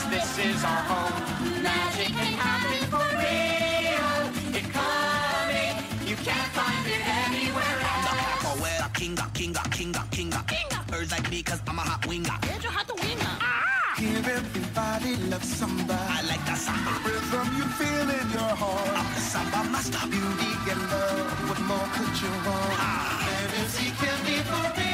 this is our home. Magic can happen for real. It's coming, you can't find it anywhere else. I'm the capoeira kinga. Birds like me cause I'm a hot winger. Here everybody loves samba. I like that samba. Rhythm you feel in your heart. I'm the samba master. Beauty and love, what more could you want? Fantasy can be for real.